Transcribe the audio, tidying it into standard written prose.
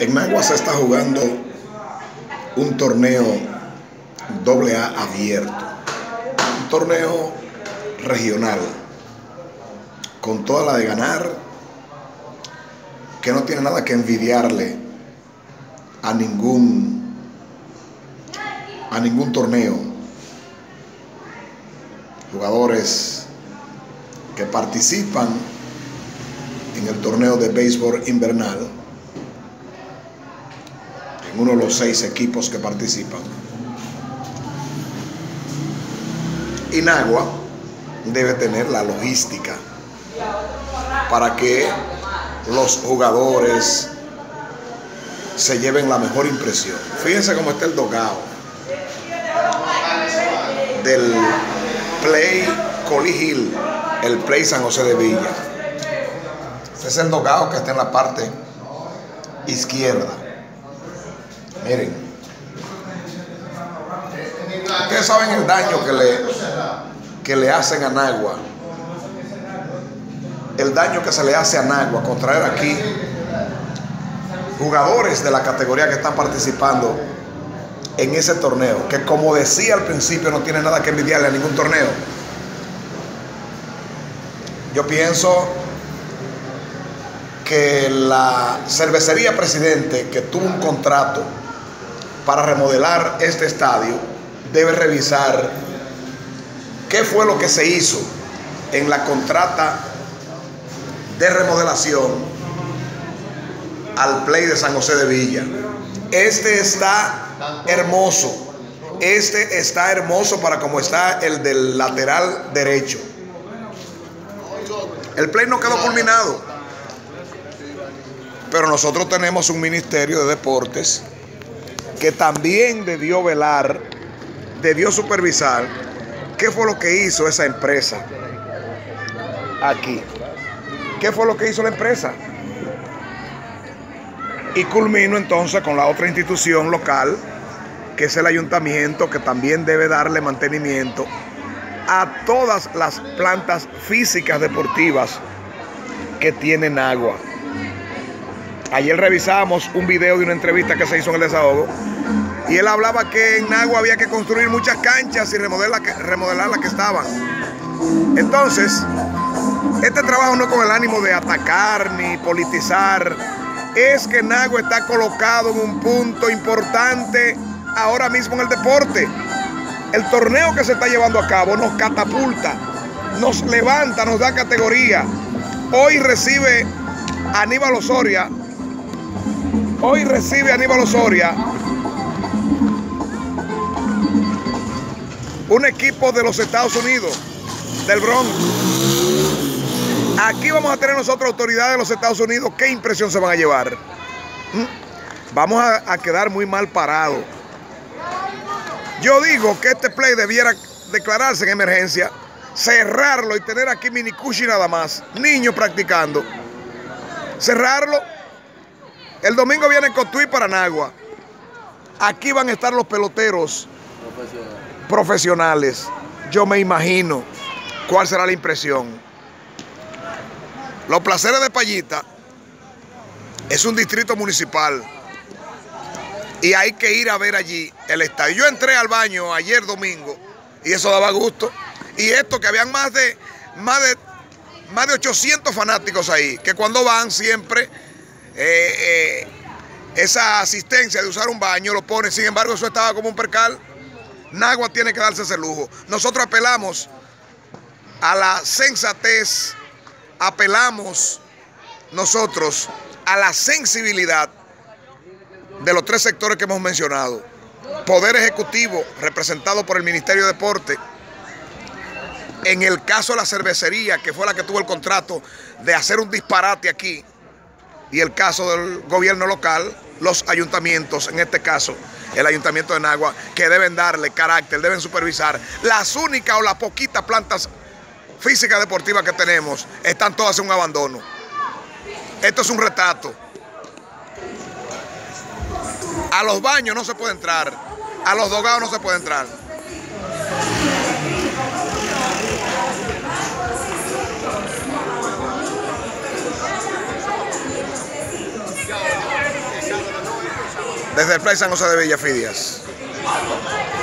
En Nagua se está jugando un torneo AA abierto, un torneo regional, con toda la de ganar, que no tiene nada que envidiarle a ningún torneo. Jugadores que participan en el torneo de béisbol invernal, en uno de los 6 equipos que participan. Y Nagua debe tener la logística para que los jugadores se lleven la mejor impresión. Fíjense cómo está el dogado del Play Collie Hill, el Play San José de Villa. Este es el dogado que está en la parte izquierda. Miren, ustedes saben el daño que le hacen a Nagua, el daño que se le hace a Nagua con traer aquí jugadores de la categoría que están participando en ese torneo, que como decía al principio no tiene nada que envidiarle a ningún torneo. Yo pienso que la cervecería Presidente, que tuvo un contrato para remodelar este estadio, debe revisar qué fue lo que se hizo en la contrata de remodelación al Play de San José de Villa. Este está hermoso. Este está hermoso para como está el del lateral derecho. El Play no quedó culminado, pero nosotros tenemos un ministerio de deportes que también debió velar, debió supervisar qué fue lo que hizo esa empresa aquí. ¿Qué fue lo que hizo la empresa? Y culmino entonces con la otra institución local, que es el ayuntamiento, que también debe darle mantenimiento a todas las plantas físicas deportivas que tiene Nagua. Ayer revisamos un video de una entrevista que se hizo en el desahogo, y él hablaba que en Nagua había que construir muchas canchas y remodelar las que estaban. Entonces, este trabajo no con el ánimo de atacar ni politizar, es que Nagua está colocado en un punto importante ahora mismo en el deporte. El torneo que se está llevando a cabo nos catapulta, nos levanta, nos da categoría. Hoy recibe Aníbal Osoria, un equipo de los Estados Unidos, del Bronx. Aquí vamos a tener nosotros autoridades de los Estados Unidos. ¿Qué impresión se van a llevar? Vamos a quedar muy mal parados. Yo digo que este play debiera declararse en emergencia, cerrarlo y tener aquí minicushi nada más, niños practicando. Cerrarlo. El domingo viene Cotuí para Nagua. Aquí van a estar los peloteros profesionales. Yo me imagino cuál será la impresión. Los Placeres de Payita es un distrito municipal y hay que ir a ver allí el estadio. Yo entré al baño ayer domingo y eso daba gusto. Y esto que habían más de 800 fanáticos ahí, que cuando van siempre esa asistencia de usar un baño lo ponen. Sin embargo, eso estaba como un percal. Nagua tiene que darse ese lujo. Nosotros apelamos a la sensatez, apelamos nosotros a la sensibilidad de los 3 sectores que hemos mencionado. Poder Ejecutivo, representado por el Ministerio de Deporte. En el caso de la cervecería, que fue la que tuvo el contrato de hacer un disparate aquí. Y el caso del gobierno local, los ayuntamientos, en este caso el ayuntamiento de Nagua, que deben darle carácter, deben supervisar. Las únicas o las poquitas plantas físicas deportivas que tenemos están todas en un abandono. Esto es un retrato. A los baños no se puede entrar, a los dogados no se puede entrar. desde el Play San José de Villafidias.